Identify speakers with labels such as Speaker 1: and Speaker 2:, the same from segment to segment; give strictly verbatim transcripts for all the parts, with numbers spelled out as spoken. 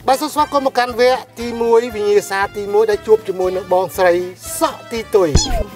Speaker 1: bà số xóa có một căn vẽ tí muối vì như xa tí muối đã chụp cho môi nước bong sấy sọ tí tuổi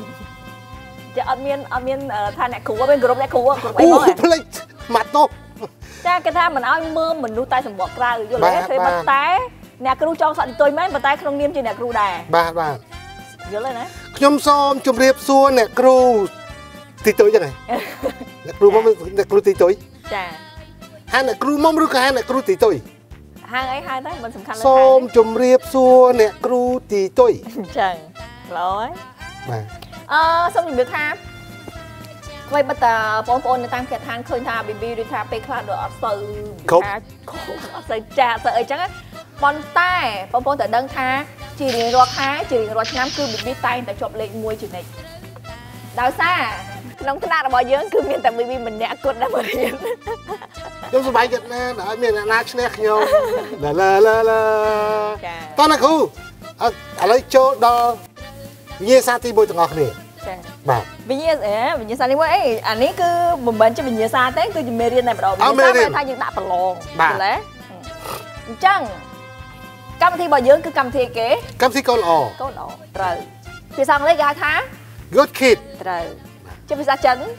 Speaker 2: dạ ở miền ở miền than này khủ ở bên group này khủ ở
Speaker 1: ui plek mặt tốt
Speaker 2: cha cái than mình ao mưa mình nuôi tay sầm bọt ra rồi lấy thấy bắt té nè kêu cho sọ tí tuổi mấy bắt té không nghiêm trên nè kêu đà
Speaker 1: bà bà
Speaker 2: nhớ lên đấy
Speaker 1: nhom xôm chùm riệp xua nè kêu tí tuổi chứ này nè kêu mong nè kêu tí tuổi
Speaker 2: cha
Speaker 1: hai nè kêu mong rồi cả hai nè kêu tí tuổi
Speaker 2: hai ấy hai đấy mình sầm khăn lên
Speaker 1: xôm chùm riệp xua nè kêu tí tuổi
Speaker 2: chẳng lỗi
Speaker 1: bà
Speaker 2: ờ xong rồi được tham vậy bắt đầu bóng bóng người ta kẹt hàng khơi tha bị bị tha pe khla được sự tha sự trà sự chẳng á bón tay bóng bóng tại đơn tha chỉ đi ruột há chỉ đi ruột năm cứ bị bị tay tại chụp lên môi chữ này đào xa nông thế nào là bao nhiêu cứ miền tại bị bị mình nhẹ cột đã bởi
Speaker 1: giống số bài Việt Nam ở miền Nam snack nhau là là là là toàn là khu ở lấy chỗ đó như sao thì bôi từng ngọc này bà
Speaker 2: vì như thế vì như sao đi ấy anh ấy cứ một bên cho mình như sao thế cứ mê riêng này bắt đầu mình sao thay những đạn bật lon bà chăng cầm thi bao nhiêu cứ cầm thi kế
Speaker 1: cầm thi câu lò
Speaker 2: câu lò rồi phía sau lấy gà thá
Speaker 1: good kid
Speaker 2: rồi cho phía sau chấn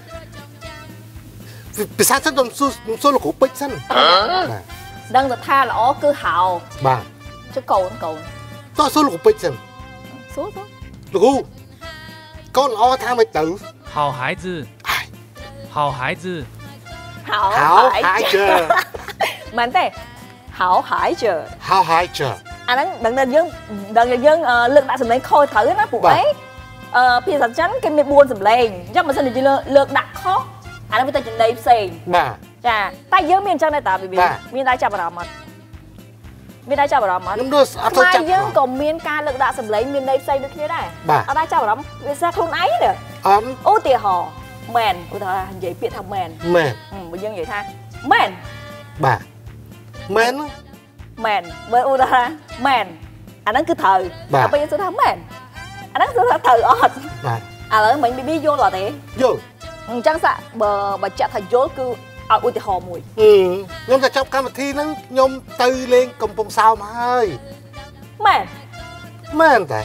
Speaker 1: phía sau chấn đồng số số là của bích sân
Speaker 2: đang được tha là ó cứ hào
Speaker 1: bà
Speaker 2: chứ cầu cầu
Speaker 1: to số là của bích sân
Speaker 2: số số
Speaker 1: đủ con lo tham mới tử
Speaker 3: 好孩子好孩子
Speaker 2: hảo
Speaker 1: hảo hải chờ
Speaker 2: mình thế hảo hải chờ
Speaker 1: hảo hải chờ
Speaker 2: anh đang đang đang dương đang đang dương lực đã sầm lên khôi thử nó phụ ấy phía sau chắn cái miệng buồn sầm lên chắc mà sao để lực đặt khó anh đang phải trên đây xem
Speaker 1: bà
Speaker 2: chà tay dương miền trong này ta bị bị miền tay chạm vào mặt miền tay chạm vào mặt mai dương còn miền ca lực đã sầm lấy miền đây xây được như này ở đây chạm vào lắm miền xa không ấy nữa ô tìa hò mền của thằng hình vậy biệt thằng mền
Speaker 1: mền
Speaker 2: bây giờ vậy tha mền
Speaker 1: bà mền
Speaker 2: mền với ô ta mền anh đang cứ thờ bà bây giờ số tháng mền anh đang số tháng thờ ọt à là mình bị bị vô là thế
Speaker 1: vô
Speaker 2: chẳng sợ bờ bà chặt thành vô cứ ở ô tìa hò mùi
Speaker 1: ừ nhưng mà trong cam thi nó nhôm tư lên cầm bông sao mà ơi
Speaker 2: mền
Speaker 1: mền tại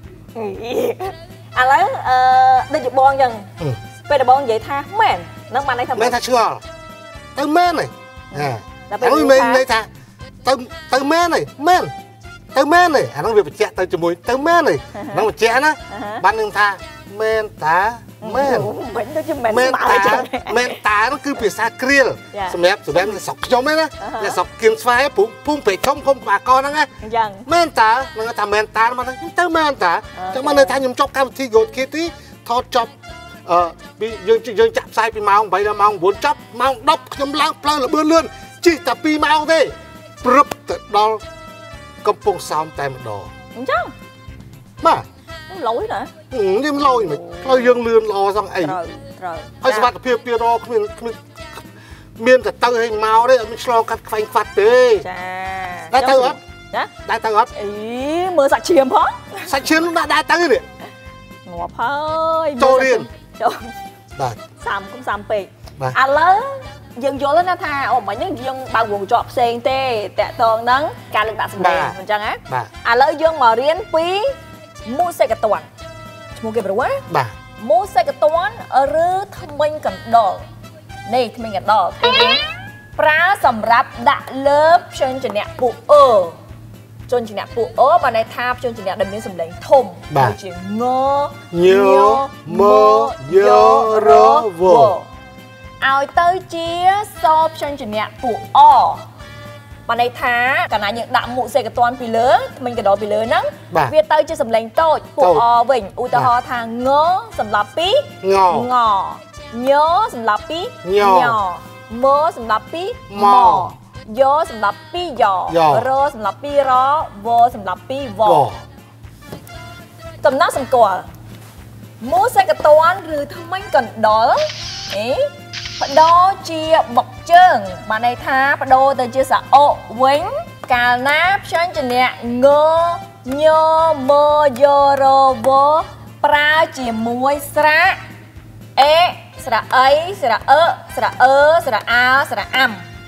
Speaker 2: à lấy đây chụp bon dần bây giờ bon vậy tha mền nó mà này thầm
Speaker 1: mền tha chưa tao mền này à anh mình đây tha tao tao mền này mền tao mền này anh nói việc chẹt tao chụp mùi tao mền này nó một chẹt á ban đêm tha mền tá mền mền tá mền tá nó cứ bị xa kia sầm đẹp sầm đẹp là sọc giống ấy đó là sọc kiềm xoay phun phun phải không không bà con đó nghe mền tá nó thà mền tá mà nó tao mền tá chẳng mà nơi thay nhung chọc cam thi gột kia tí thọt chọc ờ bị dương dương chạm sai bị màu vậy là màu bốn chắp màu đốc nhung lang plơ là bươn lươn chỉ tập pi màu thế rụp từ đó cầm bông xong tay một đồ
Speaker 2: chứ
Speaker 1: mà
Speaker 2: lỗi nữa
Speaker 1: ừ nhưng lôi mà lôi dương lươn lo xong ấy
Speaker 2: rồi rồi
Speaker 1: hay sao pia pia đó miền miền từ tơ hay màu đấy mình lo cắt phanh phạt đấy đã tơ hết đã tơ hết
Speaker 2: ý mưa sạch chiêm hả
Speaker 1: sạch chiêm đã đã tơ đấy
Speaker 2: ngọt hơi
Speaker 1: cho điên
Speaker 2: rồi xăm cũng xăm pì à lớn dân vô lên nó tha ồ mà những dân bao gồm chọp sen tê tẹt tòn nắng ca lực đặt sầm đen mình chăng á à lớn dân mà riêng phí mua xe cái toàn mua cái bữa
Speaker 1: bà
Speaker 2: mua xe cái toàn ở rứ thông minh cần đỏ này thông minh cần đỏ pra sầm ráp đã lớp trên trên nẹt phụ ơ trên trên nẹt phụ ơ và này tháp trên trên nẹt đầm miếng sầm đen thùng bà chỉ ngơ
Speaker 1: nhớ mơ nhớ rơ vô
Speaker 2: ao tới chia shop trên trên nẹt phụ o mà này thá cả này những đạm mụ xe cái toàn pì lớn mình cái đó pì lớn lắm việt tây chưa sầm lành tôi phụ o vịnh u tơ ho thang ngớ sầm lạp pí
Speaker 1: ngò
Speaker 2: ngò nhớ sầm lạp pí
Speaker 1: nhỏ
Speaker 2: mơ sầm lạp pí mò vô sầm lạp pí giò rơ sầm lạp pí ró vô sầm lạp pí vò sầm nát sầm cỏ mua xe cái toàn rồi thằng mình cần đó ấy đó chia bọc chân mà này tha đô từ chia sẻ ô quýnh cà náp chân chân nè ngơ nhơ mơ dơ rô vô pra chỉ muối sra ê sra ấy sra ơ sra ơ sra ao sra am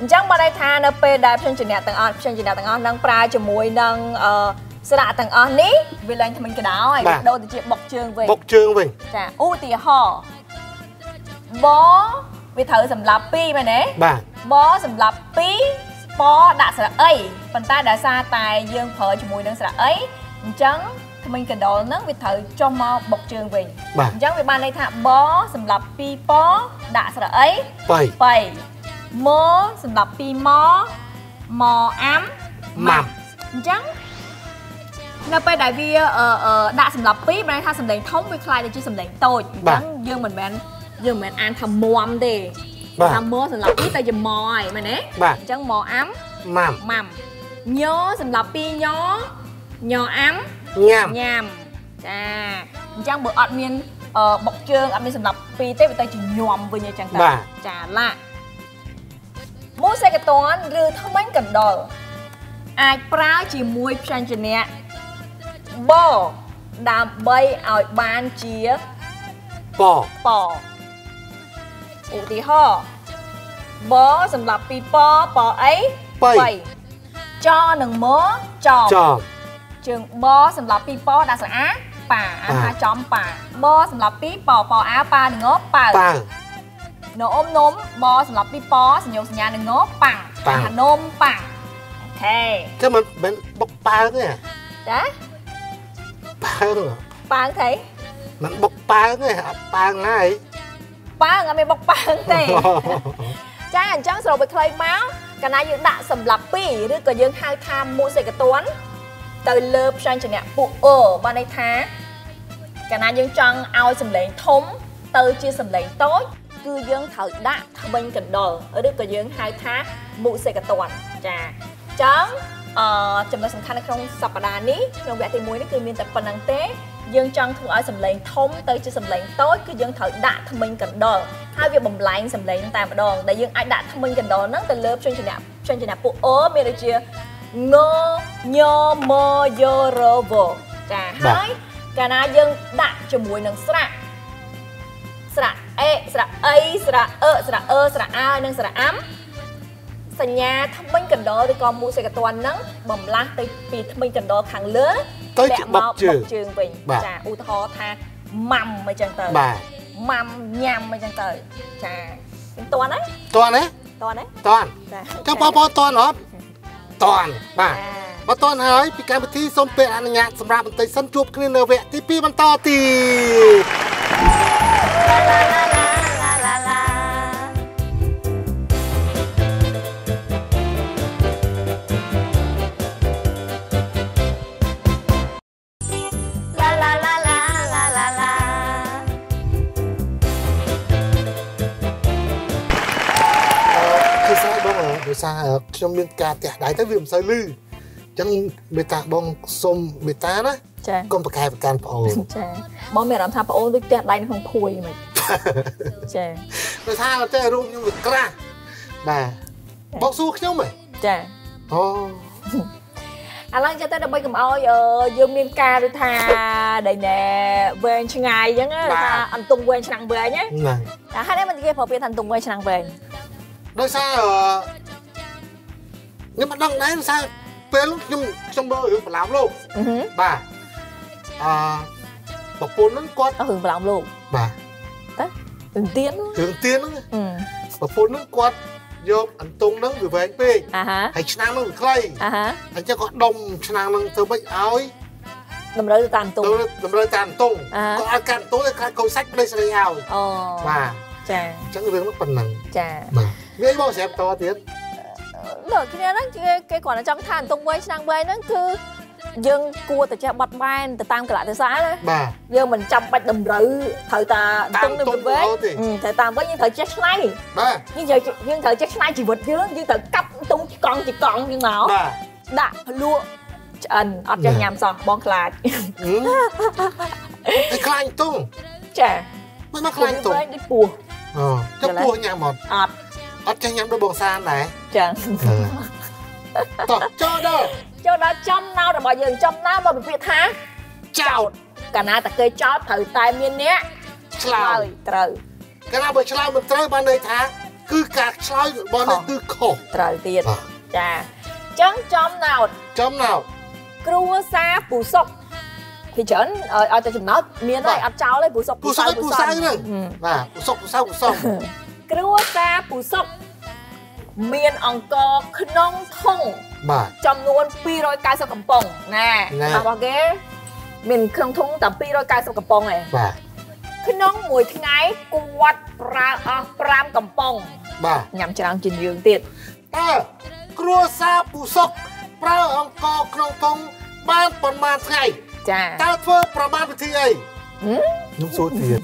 Speaker 2: จังมาได้ทานเอาไปได้เพียงจีเนียต่างอ่อนเพียงจีเนียต่างอ่อนนั่งปลาจมูกนั่งสระต่างอ่อนนี้เวลาทำมันกระดาษไอ้โดนจีบกเชิงไป
Speaker 1: บกเชิงไป
Speaker 2: จ้ะอู้ตีห่อบอวิถีสำหรับปีมาเน่บอสำหรับปีปอด่าสระเอ้ยปันใต้ด่าซาตายยืงเผยจมูกนั่งสระเอ้ยจังทำไมกระโดดนั่งวิถีจอมบกเชิงไปจังวิบานในท่าบอสำหรับปีปอด่าสระเอ้ย
Speaker 1: ไป
Speaker 2: ไปมอสำหรับปีมอมออ้ำ
Speaker 1: มัม
Speaker 2: จังเราไปได้วีเอ่อเอ่อด่าสำหรับปีมาในท่าสำเร็จท้องไปคลายแต่ชื่อสำเร็จโตจังยืงเหมือนแมนยืงเหมือนอันทำมอมเดทำมอสำหรับปีแต่จะมอยมาเน่จังมออ้ำ
Speaker 1: มัม
Speaker 2: มัมย้อสำหรับปีย้อยออ้ำ
Speaker 1: ยำ
Speaker 2: ยำจ้าจังเบอร์อดเมียนเอ่อบกเชิงอดเมียนสำหรับปีเต้ไปแต่จะยอมไปเนี่ยจังแต่จ้าละมูเซกตอนหรือทำไมกันดอลอาจปลาจีมวยพันชนะบอดามใบเอาบานเจีย
Speaker 1: ปอ
Speaker 2: ปออุติห่อบอสำหรับปีปอปอไอไปจอหนึ่งม้อจอมจึงบอสำหรับปีปอดาสอาป่าอาหาจอมป่าบอสำหรับปีปอปออาป่าหนึ่งง้อป่าโนมนมบอสำหรับปีปอสัญญาสัญญาหนึ่งง้อป่าอาหานมป่าโอเค
Speaker 1: ก็มันเป็นบกปลาเนี่ย
Speaker 2: จ้ะ
Speaker 1: ปลาเหรอ
Speaker 2: ปลาไง
Speaker 1: มันบกปลาเนี่ยปลาไง
Speaker 2: ปลาไงไม่บกปลาไงจ้าจังสรุปไปเคยม้ากันนายยืนด่าสำหรับปีหรือก็ยืนไฮไทม์มูเซกตวนเตยเลิฟชันจะเนี่ยปุเออมาในท้ากันนายยืนจังเอาสำเร็จทมเตยchiaสำเร็จโต๊ะคือยืนเถิดด่าทำเป็นกันดอหรือก็ยืนไฮไทม์มูเซกตวนจ้าจังจำนวนสำคัญในครั้งสัปดาห์นี้โรงแรมตีมวยนี่คือมีแต่ปนังเต้ยังจังถูกเอาสำเร็จทมเตยจะสำเร็จโต๊ะคือยังเถิดด่าทำเป็นกันดอให้việc bầm lạnhสำเร็จแต่มาดองแต่ยังไอ้ด่าทำเป็นกันดอนั่งแต่เลิฟชันจะเนี่ยชันจะเนี่ยปุเออมีอะไรเชียงอยมโยโรโวจ้าให้การนายังด่าจมูกหนังสระสระเอสระเอสระเอสระเอสระอาหนังสระอ้ำสัญญาทำเป็นกันดอหรือก็มูเสกตัวนั่งบ่มลักไปปีทำเป็นกันดอขังเลือแต่มาบกจึงไปจ้าอุทธรทามั่มไม่จังเตอมัมยำไม่จังเตยจ้าเป็นตัวนะ
Speaker 1: ตัวนะ
Speaker 2: ตัวนะ
Speaker 1: ตอนจังพอพอตอนเหรอตอนบ้าพอตอนหายปีการพิธีส้มเป็ดอนุญาตสำหรับมันเตยสั้นจูบขึ้นเนเวที่ปีมันต่อตีซาខ្ញុំមានការផ្ទះដៃទៅវាមិនសូវលឺអញ្ចឹងមេតាបងសុំមេតាណា
Speaker 2: ចា
Speaker 1: កុំប្រកែប្រកាន់ប្អូន
Speaker 2: ចាបងមានអារម្មណ៍ថាប្អូនដូចផ្ទះដៃក្នុងភួយហ្មងចា
Speaker 1: ដោយថាតែរូបខ្ញុំវាក្រាស់បាទបងសួរខ្ញុំហ៎
Speaker 2: ចា
Speaker 1: អូ
Speaker 2: ឥឡូវចេះទៅដើម្បីកុំឲ្យយើងមានការដូចថាដែលណែវែងឆ្ងាយអញ្ចឹងថាអន្ទង់វែងឆ្នាំងវែងណាតែហេតុអីមិនគេប្រើពាក្យថាអន្ទង់វែងឆ្នាំងវែង
Speaker 1: ដោយសារខ្ញុំមិនដឹងដែរថាពេលខ្ញុំខ្ញុំមើលរឿងប្រឡំលោកបាទអឺប្រពន្ធហ្នឹងគាត់
Speaker 2: រឿងប្រឡំលោក
Speaker 1: បាទ
Speaker 2: តើរឿងទៀន
Speaker 1: រឿងទៀនហ្នឹងប្រពន្ធហ្នឹងគាត់យកអន្ទង់ហ្នឹងវាវែងពេកហើយឆ្នាំងហ្នឹងវាខ្លីអញ្ចឹងគាត់ដុំឆ្នាំងហ្នឹងធ្វើម៉េចឲ្យ
Speaker 2: តម្រូវតាមអន្ទង់
Speaker 1: តម្រូវតាមអន្ទង់គាត់ឲ្យកាន់អន្ទង់ឲ្យខ្លាចកូនសាច់ប្តីស្រីឲ្យ
Speaker 2: អូ
Speaker 1: បាទ
Speaker 2: ចា
Speaker 1: អញ្ចឹងរឿងហ្នឹងប៉ុណ្ណឹង
Speaker 2: ចា
Speaker 1: បាទវាមកស្រាប់តទៀត
Speaker 2: លើគ្នាហ្នឹងគេគ្រាន់តែចង់ថាអន្ទង់វែងឆ្នាំងវែងហ្នឹងគឺយើងគួរតែចេះបត់បែនទៅតាមកលៈទេសៈណា
Speaker 1: បាទ
Speaker 2: យើងមិនចាំបាច់តម្រូវត្រូវតាអន្ទង់នេះវែងត្រូវតាមវិញយើងត្រូវចេះឆ្នៃ
Speaker 1: បាទ
Speaker 2: យើងត្រូវយើងត្រូវចេះឆ្នៃជីវិតយើងយើងត្រូវកាប់អន្ទង់កង់ជាកង់យើងមក
Speaker 1: បាទ
Speaker 2: ដាក់ភ្លក់ឆ្អិនអត់ចេះញ៉ាំសោះបងខ្លាច
Speaker 1: តែខ្លាញ់ទង់
Speaker 2: ចា
Speaker 1: មិនមកខ្លាញ់ទង់
Speaker 2: ដូចពោះ
Speaker 1: អូចុះពោះញ៉ាំអត់
Speaker 2: អត់
Speaker 1: អត់ចេះញ៉ាំដូចបងសានដែរ
Speaker 2: ចា
Speaker 1: តោះចូលដល់
Speaker 2: ចូលដល់ចំណោតរបស់យើងចំណោតមកពិភាក្សាចោតកាលណាតែគេចោតត្រូវតែមានអ្នក
Speaker 1: ឆ្លើយ
Speaker 2: ត្រូវ
Speaker 1: កាលណាបើឆ្លើយមិនត្រូវបានន័យថាគឺការឆ្លើយរបស់នេះគឺខុស
Speaker 2: ត្រូវទៀតចាចឹងចំណោត
Speaker 1: ចំណោត
Speaker 2: គ្រួសារពូសុកពីច្រើនឲ្យតែចំណោតមានហើយអត់ចោលទេពូសុក
Speaker 1: ពូសុកពូសៅហ្នឹងបាទពូសុកពូសៅពូសុក
Speaker 2: គ្រួសារពូសុកមានអង្គក្នុងធុង
Speaker 1: បាទ
Speaker 2: ចំនួនពីររយកៅសិបកំប៉ុងណារបស់គេមានក្នុងធុងតែពីររយកៅសិបកំប៉ុងឯង
Speaker 1: បាទ
Speaker 2: ក្នុងមួយថ្ងៃគាត់ប្រើអស់ប្រាំកំប៉ុង
Speaker 1: បាទ
Speaker 2: ញ៉ាំច្រើនជាងយើងទៀត
Speaker 1: តើគ្រួសារពូសុកប្រើអង្គក្នុងធុងបានប៉ុន្មានថ្ងៃ
Speaker 2: ចា
Speaker 1: តើធ្វើប្រមាណវិធីអីខ្ញុំសួរទៀត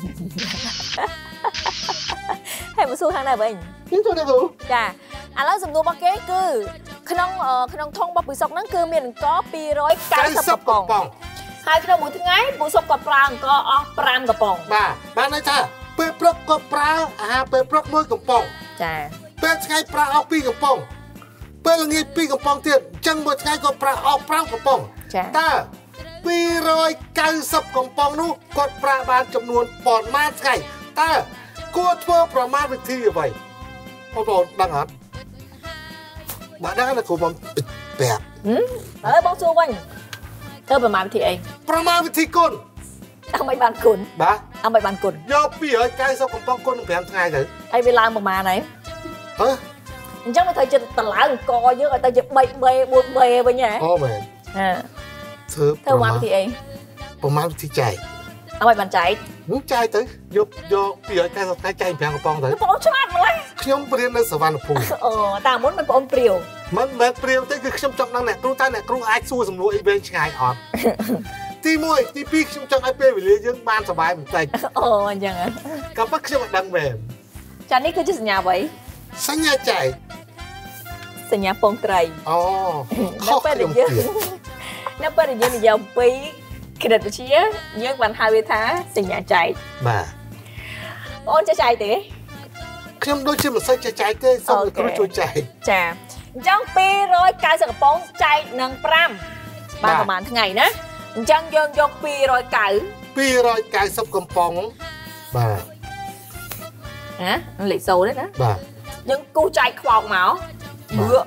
Speaker 2: ហើយមកសួរខាងណាវិញ
Speaker 1: ខ្ញុំសួរទេគ្រូ
Speaker 2: ចាឥឡូវសំណួររបស់គេគឺក្នុងក្នុងធុងរបស់ពូសុកហ្នឹងគឺមានអង្គពីររយកៅសិបកំប៉ុងហើយក្នុងមួយថ្ងៃពូសុកគាត់ប្រើអង្គអស់ប្រាំកំប៉ុង
Speaker 1: បាទបានន័យថាពេលព្រឹកគាត់ប្រើអាហារពេលព្រឹកមួយកំប៉ុង
Speaker 2: ចា
Speaker 1: ពេលថ្ងៃប្រើអស់ពីរកំប៉ុងពេលល្ងាចពីរកំប៉ុងទៀតអញ្ចឹងមួយថ្ងៃគាត់ប្រើអស់ប្រាំកំប៉ុង
Speaker 2: ចា
Speaker 1: តើពីររយកៅសិបកំប៉ុងនោះគាត់ប្រើបានចំនួនប៉ុន្មានថ្ងៃតើគួរធ្វើប្រមាណវិធីអ្វីបងប្អូនដឹងអត់បាទដឹងណាគ្រូបងប្រាប់
Speaker 2: អើបងសួរវិញធ្វើប្រមាណវិធីអី
Speaker 1: ប្រមាណវិធីគុណ
Speaker 2: ដើម្បីបានគុណ
Speaker 1: បាទ
Speaker 2: ដើម្បីបានគុណ
Speaker 1: យកពីររយកៅសិបកំប៉ុងគុណនឹងប្រាំថ្ងៃទៅ
Speaker 2: ហើយវាឡើងប្រមាណហើយ
Speaker 1: ហ៎
Speaker 2: អញ្ចឹងមិនត្រូវចិត្តតឡើងអង្គយើងឲ្យទៅជា3 3 4 3វិញហ៎
Speaker 1: អូមែន
Speaker 2: អើ
Speaker 1: ធ្វើ
Speaker 2: ធ្វើប្រមាណវិធីអី
Speaker 1: ប្រមាណវិធីចែក
Speaker 2: ឲ្យបានចែក
Speaker 1: នោះចែកទៅយកយកពីររយកៅសិបថ្ងៃចែកប្រាំកំប៉ុងទៅ
Speaker 2: បងឆ្លាតម្ល៉េះ
Speaker 1: ខ្ញុំរៀននៅសវណ្ណភូមិ
Speaker 2: អូតាមុនមិនបងព្រាវ
Speaker 1: មិនមែនព្រាវទេគឺខ្ញុំចង់ដឹងអ្នកគ្រូតើអ្នកគ្រូអាចសួរសំណួរអីវែងឆ្ងាយអត់ ទីមួយទីពីរខ្ញុំចង់ឲ្យពេលវេលាយើងបានសុបាយបន្តិច
Speaker 2: អូអញ្ចឹង
Speaker 1: ក៏ប៉ុន្តែខ្ញុំអត់ដឹងមែន
Speaker 2: ចានេះគឺជាសញ្ញាអ្វី
Speaker 1: សញ្ញាចែក
Speaker 2: សញ្ញាពងត្រី
Speaker 1: អូ
Speaker 2: នៅពេលដែលយើងនៅពេលដែលយើងនិយាយអំពីគណិតវិទ្យាយើងបានហៅវាថាសញ្ញាចែក
Speaker 1: បាទ
Speaker 2: បងអូនចេះចែកទេ
Speaker 1: ខ្ញុំដូចជាមិនសូវចេះចែកទេសូមលោកគ្រូជួយចែក
Speaker 2: ចាអញ្ចឹងពីររយកៅសិបកំប៉ុងចែកនឹងប្រាំបានប្រហែលថ្ងៃណាអញ្ចឹងយើងយកពីររយកៅ
Speaker 1: ពីររយកៅសិបកំប៉ុងបាទ
Speaker 2: ណាលេខសូរទេណា
Speaker 1: បាទ
Speaker 2: យើងគូសចែកខ្វោកមកបឿ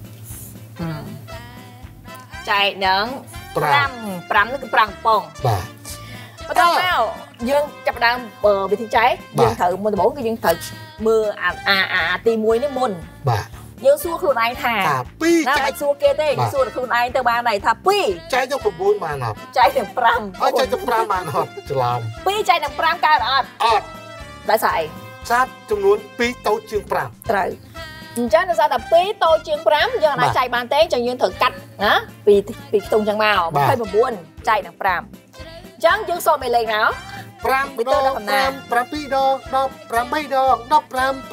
Speaker 2: ចែកនឹងប្រាំ ប្រាំនេះគឺប្រាំកំប៉ុង
Speaker 1: បាទ
Speaker 2: បន្តមកយើងចាប់ផ្ដើមវិធីចែកយើងត្រូវមុនដំបូងគឺយើងត្រូវមើលអាអាអាទីមួយនេះមុន
Speaker 1: បាទ
Speaker 2: យើងសួរខ្លួនឯងថា
Speaker 1: ថាពីរ
Speaker 2: ណា
Speaker 1: ចែ
Speaker 2: បា
Speaker 1: ក
Speaker 2: ច់សួរគេទេសួរខ្លួនឯងទៅបានហើយថាពីរ
Speaker 1: ចែកទៅ9បានអត់
Speaker 2: ចែកនឹងប្រាំ
Speaker 1: អត់ចែកទៅ5បានអត់ច្រឡំ
Speaker 2: ពីរចែកនឹងប្រាំកើតអត់
Speaker 1: អត់
Speaker 2: ដោយសារអី
Speaker 1: សាប់ចំនួនពីរតូចជាង5
Speaker 2: ត្រូវអញ្ចឹងដោយសារតែពីរតូចជាងប្រាំយើងអាចចែកបានទេអញ្ចឹងយើងត្រូវកាត់ណាពីពីខ្ទង់អញ្ចឹងមក
Speaker 1: បាទ
Speaker 2: ยี่สิบเก้าចែកនឹងប្រាំអញ្ចឹងយើងសូមឲ្យលេខមក
Speaker 1: 5ដង5 7ដង10 8ដង15 9ដង20 5 5ដង25 5 6ដង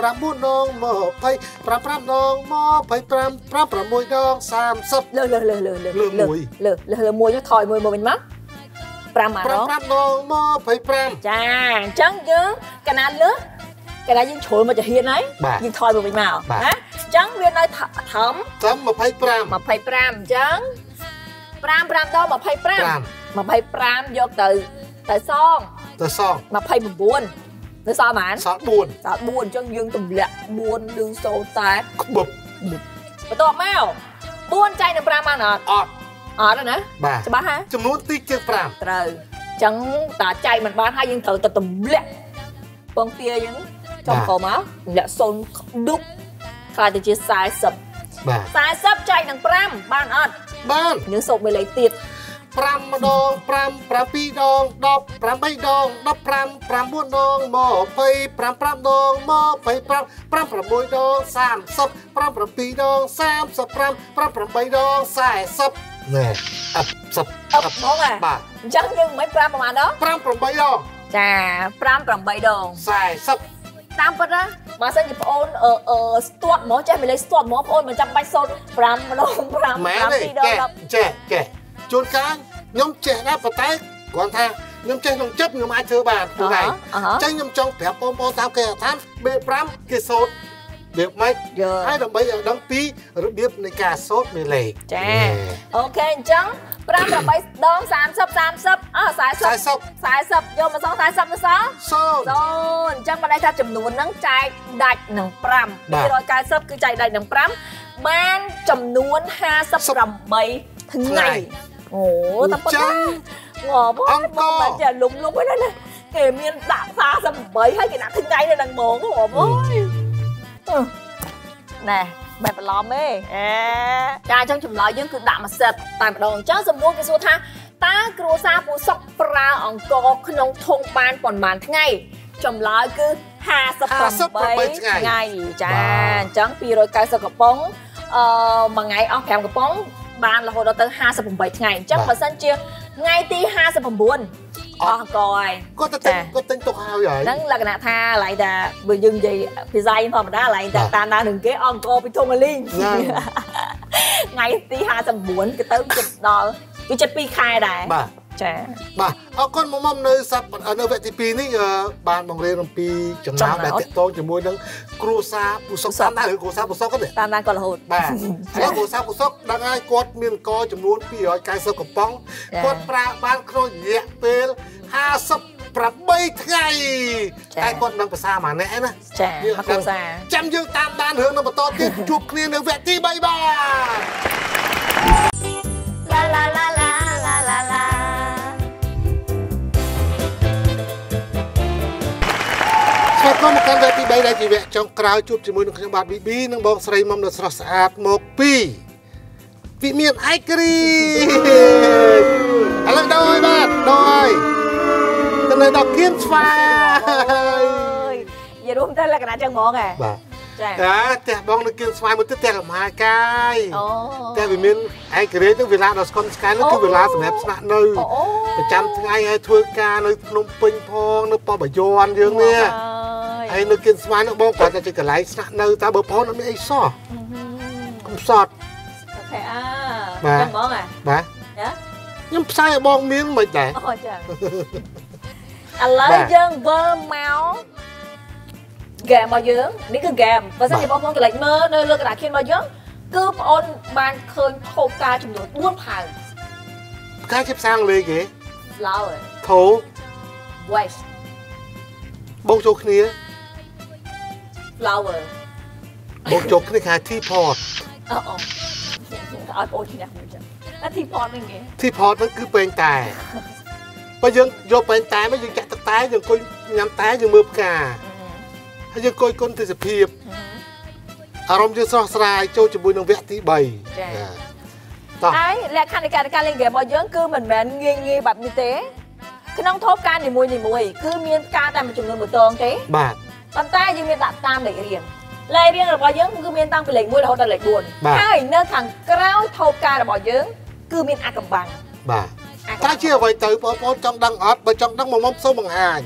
Speaker 1: 30
Speaker 2: លើលើលើលើលើលើលើលើលើមួយថយមួយមកវិញមកប្រាំមក
Speaker 1: 5 5ដង25
Speaker 2: ចាអញ្ចឹងយើងកណាលើកណាយើងជ្រុលមកចាហ៊ានហើយយើងថយមកវិញមកណាអញ្ចឹងវានៅធំ
Speaker 1: ត្រឹម25
Speaker 2: 25អញ្ចឹង5 5ដង25 25យកទៅទៅសង
Speaker 1: ទៅសង
Speaker 2: 29នៅសល់ប៉ុន្មាន
Speaker 1: សល់4
Speaker 2: សល់4អញ្ចឹងយើងទម្លាក់4ឬសូតែ
Speaker 1: ក្បឹប
Speaker 2: បន្ទាប់មក4ចែកនឹង5បានអត់
Speaker 1: អត់
Speaker 2: អត់ទេណា
Speaker 1: បាទ
Speaker 2: ច្បាស់ហ៎
Speaker 1: ចំនួនទីជាង5
Speaker 2: ត្រូវអញ្ចឹងតាចែកមិនបានហើយយើងត្រូវទៅទម្លាក់ពងទាយើងចំកមកទម្លាក់សូនដុបខ្លាចទៅជា40
Speaker 1: បាទ
Speaker 2: 40ចែកនឹង5បានអត់
Speaker 1: បាន
Speaker 2: យើងសូមមួយលេខទៀត
Speaker 1: 5ដង5 7ដង10 8ដង15 9ដង20 5 5ដង25 5ដង26ដង30 57ដង35 58ដង40ណែអត់សិប
Speaker 2: អត់ហ្មងហ៎
Speaker 1: បាទ
Speaker 2: អញ្ចឹងយើងមិន5ប្រហែលដង
Speaker 1: 5 8ដង
Speaker 2: ចា5 8ដង
Speaker 1: 40
Speaker 2: តាមពិតណាបើសិនជាប្អូនអឺអឺស្ទាត់ហ្មងចេះមិនលេខស្ទាត់ហ្មងប្អូនមិនចាំបាច់សូត្រ5ដង5
Speaker 1: មែនទេ
Speaker 2: 5 2ដង
Speaker 1: ចេះចេះជួនកាលខ្ញុំចេះដែរប៉ុន្តែគាត់ថាខ្ញុំចេះក្នុងចិត្តខ្ញុំអាចធ្វើបានខ្លួនឯងអញ្ចឹងខ្ញុំចង់ប្រាប់បងប្អូនតាមគេថាបេ5គេសូត្រ việc mấy hai đồng bây giờ đăng ký rồi biết này cả sốt mì lệ
Speaker 2: chà ok chẳng pram là bây đón sám sấp sám sấp à sải sấp
Speaker 1: sải sấp
Speaker 2: sải sấp vô mà xong sải sấp nó sao
Speaker 1: sao
Speaker 2: rồi chẳng mà đây ta chấm nuôn nắng chai đạch nằng pram đi rồi cái sấp cứ chai đạch nằng pram ban chấm nuôn ha sấp rầm bấy thằng này ồ tao bắt ngò bó mà chả lúng lúng cái đó nè kìa miên đạp xa sấp bấy hay cái nạp thằng này là nằng mồ ngò bó nè mày phải lòm ấy à cha trong chùm lõi dương cứ đạm mà sệt tại mà đòn cháu sớm mua cái số tha ta kêu sa bù sọc pra ông co khung thong ban còn màn ngày chùm lõi cứ hà sập bảy ngày cha chẳng pi rồi cái sợi cặp bóng mà ngày ông kèm cặp bóng ban là hồi đó tới hai sập bảy ngày chắc mà sân chia ngày ti hai sập buồn Ờ coi
Speaker 1: có tên có tên tục hao vậy
Speaker 2: đó là cái nạ tha lại là vừa dừng gì thì dây thôi mà đã lại ta ta na đừng cái on cô bị thôn mà liên ngày tí hai trăm bốn cái tới chụp đó cái chất pi khai đài
Speaker 1: bà
Speaker 2: chà
Speaker 1: bà ở con mong mong nơi sắp ở nơi vậy thì pi ní bàn bằng lên pi chấm nào để tiện tôn cho môi nâng cruza bù sóc tam đang ở cruza bù sóc có thể
Speaker 2: tam đang còn là hột
Speaker 1: bà ở cruza bù sóc đang ai quạt miền co chấm luôn pi rồi cái sơ cặp bóng quạt pra ban khôi nhẹ pel ha sắp pram bay ngày cái con đang phải xa mà nè nè
Speaker 2: chà cruza
Speaker 1: chăm dương tam đan hướng nó mà to tiếp chụp kia nơi vậy thì bay ba
Speaker 2: la la la la la la la
Speaker 1: Hãy subscribe cho kênh Ghiền Mì Gõ để không bỏ lỡ những video hấp Dạ, tè bong được kiên xoay một tí tè làm hai cái. Tè vì miền ai cái đấy tức vì là nó con cái nó cứ vì là sầm hẹp sạn nơi. Phải chăm ngày hay thưa ca nơi nông pin phong nơi po bả giòn dương nè. Ai nơi kiên xoay nó bong quả ta chỉ cả lấy sạn nơi ta bờ po nó mới xò. Không sọt.
Speaker 2: Ok à. Bà. Bong à?
Speaker 1: Bà.
Speaker 2: Dạ.
Speaker 1: Nhưng sai bong miếng mày để.
Speaker 2: Ôi trời. À lấy dân vơ máu. Gà bao dưỡng, ní cứ gàm và sao thì bọn con cái lệnh mơ nơi lơ cái đã khiên bao dưỡng cứ bọn bạn khơi thô ca trong rồi buôn hàng
Speaker 1: cái chếp sang lê kìa
Speaker 2: flower
Speaker 1: thô
Speaker 2: waste
Speaker 1: bông chốt kia
Speaker 2: flower
Speaker 1: bông chốt kia khai teapot
Speaker 2: ờ ờ ở bông chị nè nó teapot này kìa
Speaker 1: teapot nó cứ bên tài bây giờ vô bên tài mới dừng chạy tắc tái dừng coi nhắm tái dừng mượp cả hay dân coi con thì sẽ phiệp à rong dân so sài châu chỉ buổi nông vẽ tí bầy
Speaker 2: đấy là khăn cái cái lên game bao nhiêu cứ mình mình nghi nghi bập như thế cái nông thốt can thì mùi thì mùi cứ miên ca tam một chục người một tường thế
Speaker 1: bạn
Speaker 2: bàn tay nhưng miên đặt tam để riêng lấy riêng là bao nhiêu cứ miên tam cái lệnh mùi là họ đặt lệnh buồn hai nơi thằng cao thốt ca là bao nhiêu cứ miên ăn cầm bằng
Speaker 1: bà ta chia vậy tới bọn bọn trong đăng ớt và trong đăng mông mông sâu bằng hàng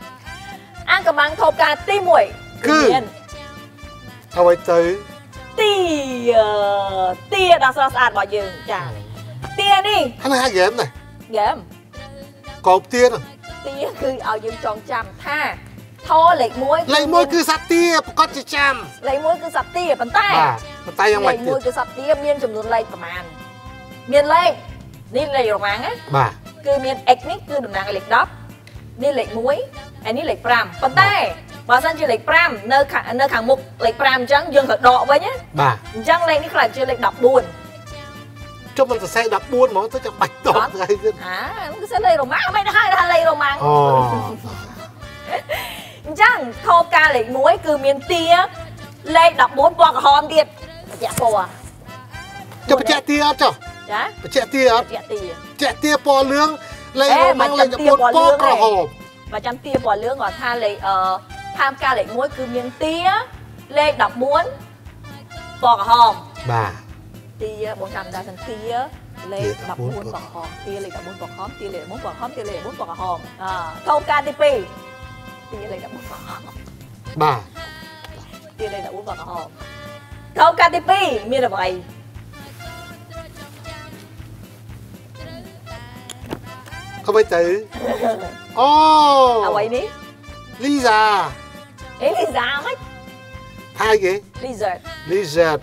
Speaker 2: ăn cầm bằng thâu ca ti muội
Speaker 1: cứเอาไว้tới
Speaker 2: tia tia đã sao sạch bỏ giường chà tia đi
Speaker 1: hắn hai game này
Speaker 2: game
Speaker 1: cột tia rồi
Speaker 2: tia cứ ở giường tròn chằm tha thô lệch muối
Speaker 1: lệch muối cứ sạch tia con chỉ chằm
Speaker 2: lệch muối cứ sạch tia bàn tay
Speaker 1: bàn tay yang mạch
Speaker 2: muối cứ sạch tia miên chùm luôn lệch cầm ăn miên lệch đi lệch rồi mang á
Speaker 1: bà
Speaker 2: cứ miên ethnic cứ đừng nàng lệch đắp đi lệch muối anh đi lệch pram bàn tay bà sân chưa lệch pram nơi khả nơi khẳng mục lệch pram trắng dương khởi đọ với nhé
Speaker 1: bà
Speaker 2: trắng lên cái là chưa lệch đọc buồn
Speaker 1: cho mình sẽ đọc buồn mà tôi chẳng bạch đọt này
Speaker 2: à nó sẽ lấy đồ má mấy nó hai đã lấy đồ mang trắng thô ca lệch muối cứ miền tia lệch đọc bốn qua hòm điệt chẹ bò à
Speaker 1: cho bà chẹ tia cho
Speaker 2: chả
Speaker 1: bà chẹ tia
Speaker 2: chẹ tia
Speaker 1: chẹ tia bò lương lấy đồ mang lấy bốn bò cỏ hòm
Speaker 2: và chăm tia bò lương còn tha lệch tham ca lệch muối cứ miền tia lệch đọc muốn bò hòm
Speaker 1: bà
Speaker 2: tia bốn trăm ra thành tia lệch đọc muốn bò hòm tia lệch đọc muốn bò hòm tia lệch muốn bò hòm tia lệch muốn bò hòm thâu ca ti pi tia lệch đọc muốn bò hòm
Speaker 1: bà
Speaker 2: tia lệch đọc muốn bò hòm thâu ca ti pi miền là vậy
Speaker 1: không phải tới ô
Speaker 2: à vậy đi
Speaker 1: Lisa
Speaker 2: ấy Lisa mấy
Speaker 1: Hai ghế.
Speaker 2: Lizard.
Speaker 1: Lizard.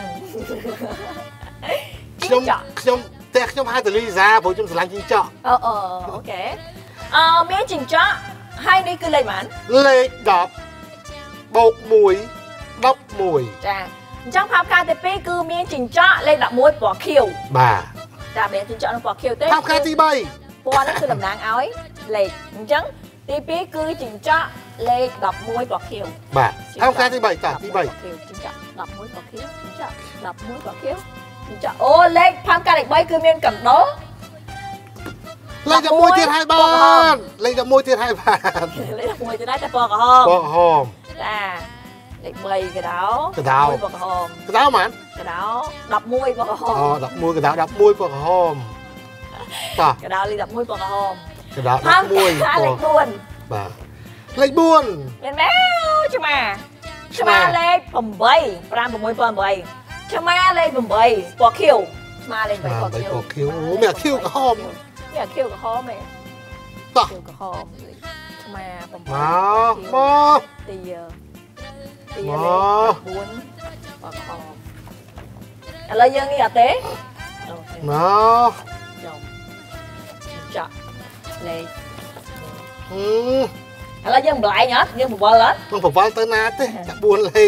Speaker 1: ខ្ញុំខ្ញុំតែខ្ញុំហៅតែ Lisa ព្រោះខ្ញុំស្រឡាញ់ជីងចក់
Speaker 2: អូអូអូខេអឺមានជីងចក់ហើយនេះគឺលេខប៉ុន្មាន
Speaker 1: លេខដប់បូកមួយដប់មួយ
Speaker 2: ចាអញ្ចឹងផាបការទីពីរគឺមានជីងចក់លេខដប់មួយពណ៌ខៀវ
Speaker 1: បាទ
Speaker 2: ចាមានជីងចក់នឹងពណ៌ខៀវទេ
Speaker 1: ផាបការទីបី
Speaker 2: ពណ៌នេះគឺតំណាងឲ្យលេខអញ្ចឹងទីពីរគឺជីងចក់លេខដប់មួយពណ៌ខៀវ
Speaker 1: បាទផាបការទីបីតទីបី
Speaker 2: ជីងចក់ដប់មួយពណ៌ខៀវជីងចក់ដប់មួយពណ៌ខៀវជីងចក់អូលេខផាបការលេខបីគឺមានកណ្ដោ
Speaker 1: លេខដប់មួយទៀតហើយបានលេខដប់មួយទៀតហើយបាន
Speaker 2: លេខដប់មួយទៀតហើយតែពណ៌ក្រហម
Speaker 1: ពណ៌ក្រហម
Speaker 2: ចាលេខបីកដោ
Speaker 1: កដោ
Speaker 2: ពណ៌ក្រហមក
Speaker 1: ដោហ្មង
Speaker 2: កដោដប់មួយពណ៌ក្រហម
Speaker 1: អូដប់មួយកដោដប់មួយពណ៌ក្រហម
Speaker 2: តោះកដោលេខដប់មួយពណ៌ក្រហម
Speaker 1: កដោដប់មួយ
Speaker 2: លេខបួន
Speaker 1: បាទលេខបួន
Speaker 2: មានមែឆ្មាឆ្មាលេខប្រាំប្រាំប្រាំប្រាំឆ្មាលេខប្រាំពណ៌ខៀវឆ្មាលេខប្រាំពណ៌ខៀវ
Speaker 1: ពណ៌ខៀវអូមានខៀវក្រហម
Speaker 2: នេះខៀវក្រហមឯង
Speaker 1: តោះ
Speaker 2: ខៀវក្រហមឆ្មាប្រាំ
Speaker 1: មកមក
Speaker 2: ទីទី
Speaker 1: លេខ
Speaker 2: បួនពណ៌ក្រហមឥឡូវយើងនេះអត់ទេ
Speaker 1: មក
Speaker 2: ចំចាក់លេខ
Speaker 1: ហឹ
Speaker 2: មឥឡូវយើងបន្លែងអត់យើងបវល់អត់
Speaker 1: ខ្ញុំបវល់ទៅណាទេចាក់បួនលេខ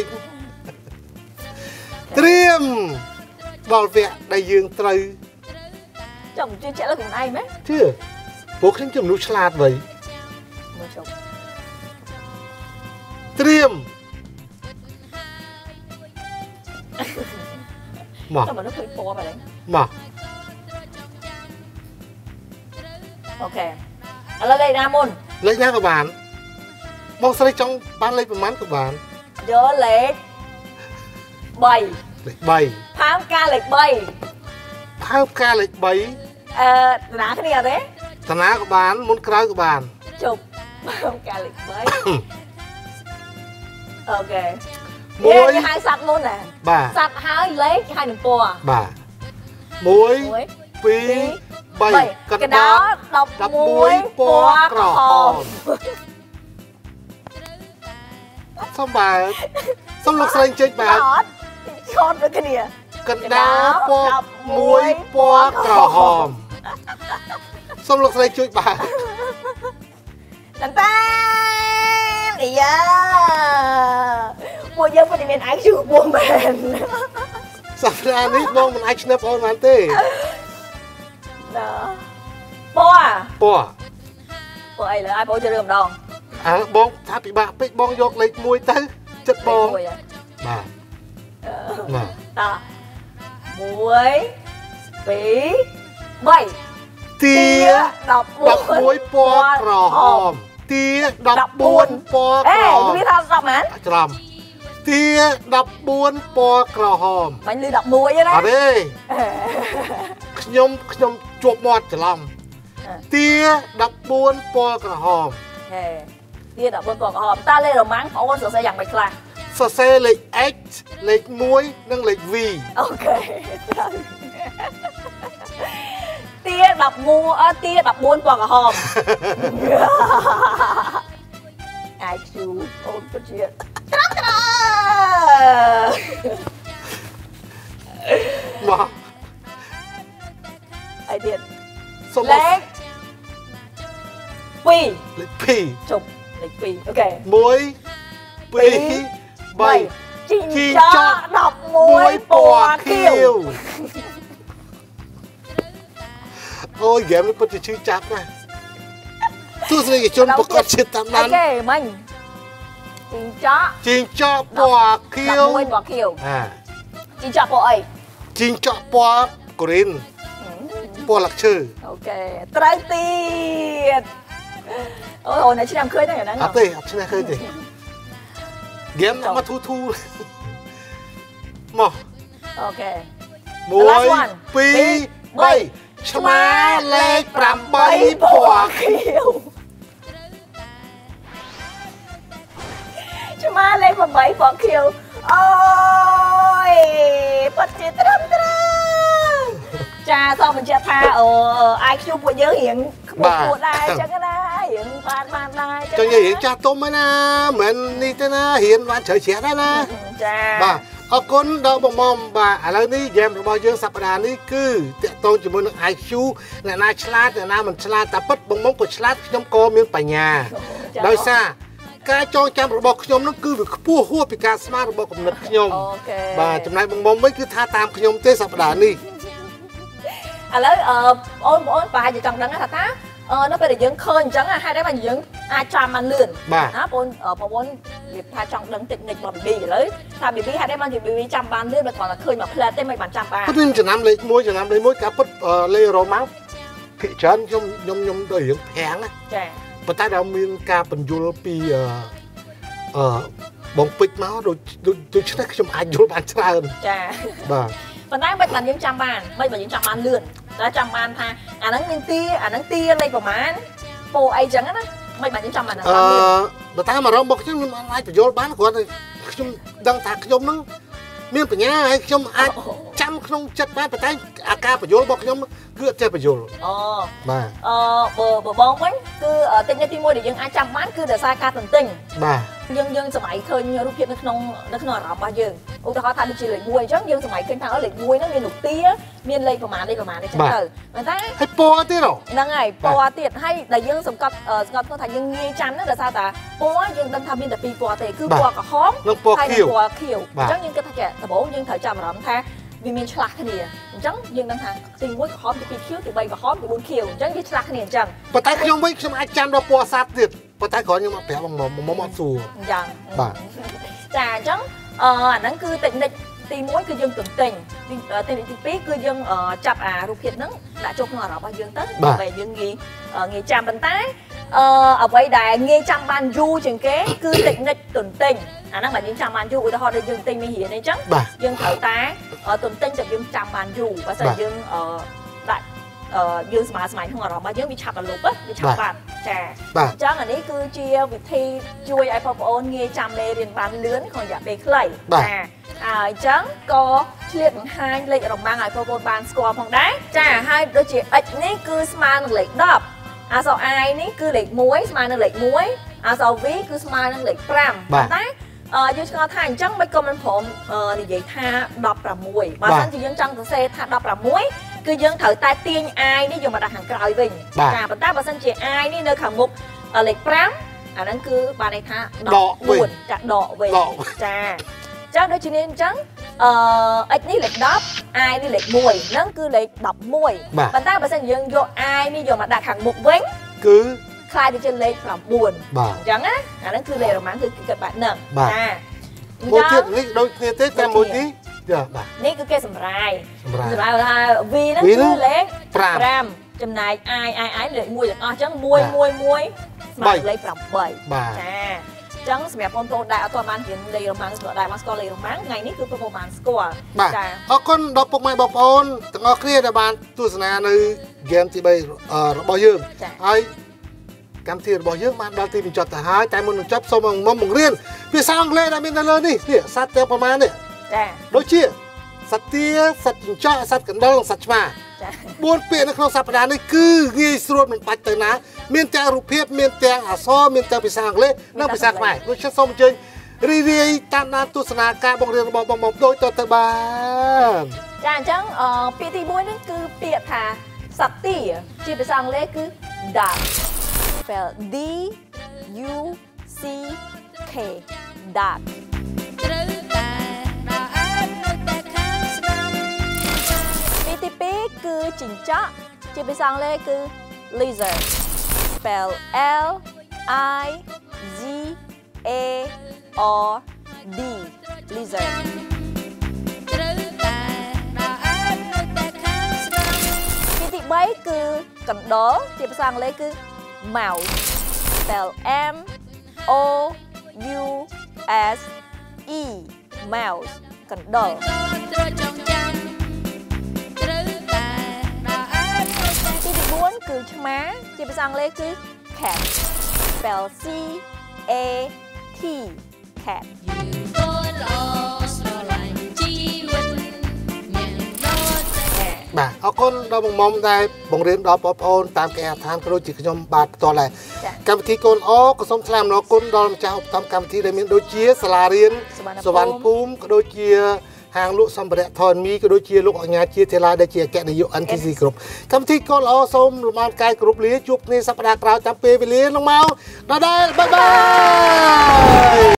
Speaker 1: ត្រៀមដល់វគ្គដែលយើងត្រូវ
Speaker 2: ចាំជឿជាក់លើខ្លួនឯងមែន
Speaker 1: ជឿពួកខ្ញុំជាមនុស្សឆ្លាតវៃ
Speaker 2: មើលជប់
Speaker 1: ត្រៀមមក
Speaker 2: តែមនុស្សឃើញពណ៌បែបនេះ
Speaker 1: មក
Speaker 2: អូខេឥឡូវលេខណាមុន
Speaker 1: លេខណាក៏បានបងស្រីចង់បានលេខប្រហែលក៏បាន
Speaker 2: យកលេខបី
Speaker 1: លេខបី
Speaker 2: ផើមការលេខបី
Speaker 1: ផើមការលេខបី
Speaker 2: អឺតាណាគ្នាអត់ទេ
Speaker 1: តាណាក៏បានមុនក្រោយក៏បាន
Speaker 2: ជប់ផើមការលេខបីអូខេមួយហៅសัตว์មុនណា
Speaker 1: បាទ
Speaker 2: សัตว์ហើយលេខហើយនឹងពណ៌
Speaker 1: បាទមួយពីរបី
Speaker 2: កណ្ដោដប់មួយពណ៌ក្រហម
Speaker 1: សូមបាទសូមលោកស្រីចេញបាទ
Speaker 2: អត់ឈុតដូចគ្នា
Speaker 1: កណ្ដាលពណ៌មួយពណ៌ក្រហមសូមលោកស្រីជួយបាទ
Speaker 2: តាតាអាយ៉ាពួកយើងពិតជាមាន ไอ คิว ខ្ពស់មែន
Speaker 1: សប្តាហ៍នេះបងមិនអាចឈ្នះបងបានទេ
Speaker 2: ណាពណ៌
Speaker 1: ពណ៌
Speaker 2: ពណ៌អីលើឲ្យបងជួយរឿងម្ដង
Speaker 1: អើបងថាពិបាកពេកបងយកលេខមួយទៅចិត្តបងបាទបាទ
Speaker 2: តោះមួយពីរបី
Speaker 1: ទាដប់មួយពណ៌ក្រហមទាដប់បួនពណ៌ក្រហម
Speaker 2: អេវាថាដប់មែន
Speaker 1: ច្រឡំទាដប់បួនពណ៌ក្រហម
Speaker 2: បាញ់លឺដប់មួយទេណា
Speaker 1: អត់ទេខ្ញុំខ្ញុំជាប់មាត់ច្រឡំទាដប់បួនពណ៌ក្រហម
Speaker 2: ហេទាដប់បួនពណ៌ក្រហមតើលេខរ៉ូម៉ាំងបងអូនសរសេរយ៉ាងម៉េចខ្លះ
Speaker 1: សរសេរលេខ X លេខមួយនិងលេខ V
Speaker 2: អូខេទាដប់មួយអត់ទាដប់បួនពណ៌ក្រហម ไอ คิว អូនពិតជាត្រង់ត្រង់
Speaker 1: មក
Speaker 2: អីទៀតលេខពីរ
Speaker 1: លេខពីរ
Speaker 2: ជប់លេខពីរអូខេ
Speaker 1: មួយពីរបី
Speaker 2: ជីងចក់ដប់មួយពណ៌ខៀវ
Speaker 1: អូយហ្គេមនេះពិតជាឈឺចាប់ណាស់ទស្សនិកជនប្រកាសជាតិតាមដាន
Speaker 2: អូខេមិញជីងចក់
Speaker 1: ជីងចក់ពណ៌ខៀវ
Speaker 2: មួយពណ៌ខៀវ
Speaker 1: អា
Speaker 2: ជីងចក់ពណ៌អី
Speaker 1: ជីងចក់ពណ៌កូរិនពណ៌លាក់ឈើ
Speaker 2: អូខេត្រូវទៀតអូអូនឆ្នាំឃើញហ្នឹងហ្នឹង
Speaker 1: អត់ទេអត់ឆ្នាំឃើញទេហ្គេមមកធូធូមក
Speaker 2: អូខេ
Speaker 1: មួយពីរបីឆ្មាលេខប្រាំបីពណ៌ខៀវ
Speaker 2: ឆ្មាលេខប្រាំបីពណ៌ខៀវអូយពិតជាត្រឹមត្រូវចាសូមបញ្ជាក់ថាអូ ไอ คิว ពួកយើងរៀងខ្ពស់ខ្ពស់ដែរអញ្ចឹងណារៀងបានបានដែរ
Speaker 1: អញ្ចឹងរៀងចាស់ទុំហើយណាមិននេះទេណារៀនបានជ្រៅជ្រះដែរណា
Speaker 2: ចា
Speaker 1: បាទអរគុណដល់បងមុំបាទឥឡូវនេះហ្គេមរបស់យើងសប្តាហ៍នេះគឺតាក់ទងជាមួយនឹង I Q អ្នកណាឆ្លាតអ្នកណាមិនឆ្លាតតែពិតបងមុំក៏ឆ្លាតខ្ញុំក៏មានបញ្ញាដោយសារការចងចាំរបស់ខ្ញុំនោះគឺវាខ្ពស់ហួសពីការស្មានរបស់គំនិតខ្ញុំបាទចំណែកបងមុំវិញគឺថាតាមខ្ញុំទេសប្តាហ៍នេះ
Speaker 2: ឥឡូវអឺបងប្អូនប្រហែលជាចង់ដឹងថាតាអឺនៅពេលដែលយើងឃើញអញ្ចឹងហេតុអីបានយើងអាចចាំបានលឿនណាបងបងប្អូននិយាយថាចង់ដឹងតិចនិចរបស់ បេប៊ី ឥឡូវថា បេប៊ី ហេតុអីបានជា បេប៊ី ចាំបានលឿនបើគាត់តែឃើញមកផ្លែតទេមិនបានចាំបាន
Speaker 1: ខ្ញុំចំណាំលេខមួយចំណាំលេខមួយការពិតលេខរម៉ាំងភាគច្រើនខ្ញុំខ្ញុំខ្ញុំដូចរឿងប្រាំងណា
Speaker 2: ចា
Speaker 1: ប៉ុន្តែដល់មានការបញ្យល់ពីអឺអឺបងពេជ្រមកដូចដូចឆ្នេះខ្ញុំអាចយល់បានច្រើន
Speaker 2: ចា
Speaker 1: បាទ
Speaker 2: ប៉ុន្តែមិនបានយើងចាំបានមិនបានយើងចាំបានលឿនតែចាំបានថាអាហ្នឹងមានទីអាហ្នឹងទីលេខប្រមាណពោអីចឹងណាមិនបានយើងចាំបានអឺ
Speaker 1: បើតាមអារម្មណ៍របស់ខ្ញុំខ្ញុំអាចបញ្យល់បានគ្រាន់តែខ្ញុំដឹងថាខ្ញុំហ្នឹងមានបញ្ញាហើយខ្ញុំអាចចាំក្នុងចិត្តបានប៉ុន្តែអាការបញ្យល់របស់ខ្ញុំគឺអត់ចេះបញ្យល់
Speaker 2: អូ
Speaker 1: បាទ
Speaker 2: អឺបើបងវិញគឺតិចនិចទីមួយដែលយើងអាចចាំបានគឺដោយសារការទន្ទិញ
Speaker 1: បាទ
Speaker 2: យើងយើងសម័យឃើញរូបភាពនៅក្នុងនៅក្នុងអារម្មណ៍របស់យើងឧទាហរណ៍ថាដូចជាលេខមួយអញ្ចឹងយើងសម័យឃើញថាលេខមួយហ្នឹងមានរូបទាមានលេខប្រមាណលេខប្រមាណអញ្ចឹងទៅប៉ុន្តែ
Speaker 1: ហើយពណ៌ទៀត
Speaker 2: ហ្នឹងហើយពណ៌ទៀតហើយដែលយើងសង្កត់សង្កត់ថាយើងងាយចាំហ្នឹងដោយសារតែពណ៌យើងដឹងថាមានតែពីរពណ៌ទេគឺពណ៌ក្រហម
Speaker 1: និងពណ៌ខៀវ
Speaker 2: ពណ៌ខៀវអញ្ចឹងយើងគិតថាដំបូងយើងត្រូវចាំអារម្មណ៍ថាវាមានឆ្លាស់គ្នាអញ្ចឹងយើងដឹងថាទីមួយក្រហមទីពីរខៀវទីបីក្រហមទីបួនខៀវអញ្ចឹងវាឆ្លាស់គ្នាអញ្ចឹង
Speaker 1: ប៉ុន្តែខ្ញុំវិញខ្ញុំអាចចាំដល់ពណ៌សាបទៀតប៉ុន្តែគ្រាន់ខ្ញុំអត់ប្រាប់បងមុំមុំអត់សួរ
Speaker 2: អញ្ចឹង
Speaker 1: បាទ
Speaker 2: ចាអញ្ចឹងអឺអាហ្នឹងគឺតិចនិចទីមួយគឺយើងទន្ទិញទីទីពីរគឺយើងចាប់អារូបភាពហ្នឹងដាក់ចូលក្នុងអារម្មណ៍របស់យើងទៅដើម្បីយើងងាយងាយចាំប៉ុន្តែអឺអ្វីដែលងាយចាំបានយូរជាងគេគឺតិចនិចទន្ទិញអាហ្នឹងបើយើងចាំបានយូរឧទាហរណ៍ដូចយើងទិញមេរៀនអីចឹងយើងត្រូវតែទន្ទិញតែយើងចាំបានយូរបើមិនយើងអឺដាក់អឺយើងស្មារតីក្នុងអារម្មណ៍របស់យើងវាឆាប់រលុបវាឆាប់បាត់ចាអញ្ចឹងអានេះគឺជាវិធីជួយឲ្យបងប្អូនងាយចាំមេរៀនបានលឿនក្នុងរយៈពេលខ្លីចាហើយអញ្ចឹងក៏ឆ្លៀតបង្ហាញលេខរម៉ាំងឲ្យបងប្អូនបានស្គាល់ផងដែរចាហើយដូចជា x នេះគឺស្មើនឹងលេខដប់អក្សរ i នេះគឺលេខមួយស្មើនឹងលេខមួយអក្សរ v គឺស្មើនឹងលេខប្រាំប៉ុន្តែយើងឆ្ងល់ថាអញ្ចឹងមិនក៏មិនព្រមនិយាយថាដប់ប្រាំមួយបើមិនជាយើងចង់សរសេរថាដប់ប្រាំមួយគឺយើងត្រូវតែទាញ i នេះយកមកដាក់ខាងក្រោយវិញចាប៉ុន្តែបើមិនជា i នេះនៅខាងមុខលេខប្រាំអាហ្នឹងគឺបានន័យថាដកបួនចាដកវិញចាចឹងដូចជានេះអញ្ចឹងអឺ x នេះលេខដប់ i នេះលេខមួយហ្នឹងគឺលេខដប់មួយប៉ុន្តែបើមិនយើងយក i នេះយកមកដាក់ខាងមុខវិញ
Speaker 1: គឺ
Speaker 2: ខ្លាយទៅជាលេខប្រាំបួនអញ្ចឹងណាអាហ្នឹងគឺលេខរ៉ូម៉ាំងគឺគិតបែបហ្នឹង
Speaker 1: ចាមួយទៀតនេះដូចគ្នាទេតែមួយទីចាបាទ
Speaker 2: នេះគឺគេសម្រាយសម្រាយថា v ហ្នឹងគឺលេខប្រាំចំណែក i i i លេខមួយទាំងអស់អញ្ចឹងមួយមួយមួយស្មើលេខប្រាំបីចាអញ្ចឹងសម្រាប់បងប្អូនដែលអត់ទាន់បានរៀនលេខរ៉ូម៉ាំងស្គាល់ដែរមកស្គាល់លេខរ៉ូម៉ាំងថ្ងៃនេះគឺបងប្អូនបានស្គាល់
Speaker 1: ចាអរគុណដល់ពុកម៉ែបងប្អូនទាំងអស់គ្នាដែលបានទស្សនានៅហ្គេមទីបីរបស់យើងហើយកម្មវិធីរបស់យើងបានដល់ទីបញ្ចប់ទៅហើយតែមុននឹងចប់សូមមកបង្រៀនភាសាអង់គ្លេសដែលមាននៅលើនេះនេះសត្វទាំងប្រមាណនេះ
Speaker 2: ចា
Speaker 1: ដូចជាសត្វទាសត្វចិញ្ចក់សត្វកណ្ដុរនិងសត្វឆ្មា
Speaker 2: ចា
Speaker 1: បួនពាក្យនៅក្នុងសប្តាហ៍នេះគឺងាយស្រួលមិនបាច់ទៅណាមានទាំងរូបភាពមានទាំងអក្សរមានទាំងភាសាអង់គ្លេសនិងភាសាខ្មែរដូច្នេះសូមអញ្ជើញរីរាយតាមដានទស្សនាការបង្រៀនរបស់បងប្អូនដូចតទៅបាន
Speaker 2: ចាអញ្ចឹងពាក្យទីមួយនេះគឺពាក្យថាសត្វទាជាភាសាអង់គ្លេសគឺ duck spell D U C K duck ត្រូវតែដល់អែបនៅតែខាងស្ដាំពាក្យទីពីរគឺចិញ្ចក់ជាភាសាអង់គ្លេសគឺ lizard spell L I Z A R D lizard ត្រូវតែដល់អែបនៅតែខាងស្ដាំពាក្យទីបីគឺកណ្ដុរជាភាសាអង់គ្លេសគឺ mouse spell M O U S E mouse កណ្ដុរត្រូវចងចាំត្រូវតែដល់អែបទីទីបួនគឺឆ្មាជាភាសាអង់គ្លេសគឺ cat spell C A T cat
Speaker 1: បាទអរគុណដល់បងមុំដែរបង្រៀនដល់បងប្អូនតាមគេអាឋានក៏ដូចជាខ្ញុំបាទផ្ទាល់ដែរកម្មវិធីកូនអក៏សូមថ្លែងអំណរគុណដល់ម្ចាស់ឧបត្ថម្ភកម្មវិធីដែលមានដូចជាសាលារៀនសវណ្ណភូមិក៏ដូចជាហាងលក់សម្ភារៈថនមីក៏ដូចជាលោកអញ្ញាជាទេឡាដែលជាអគ្គនាយក អិន ទី ស៊ី គ្រប់កម្មវិធីកូនល្អសូមលំអរកាយគ្រប់លាជួបគ្នាសប្តាហ៍ក្រោយតាមពេលវេលានឹងមកដល់បាយបាយ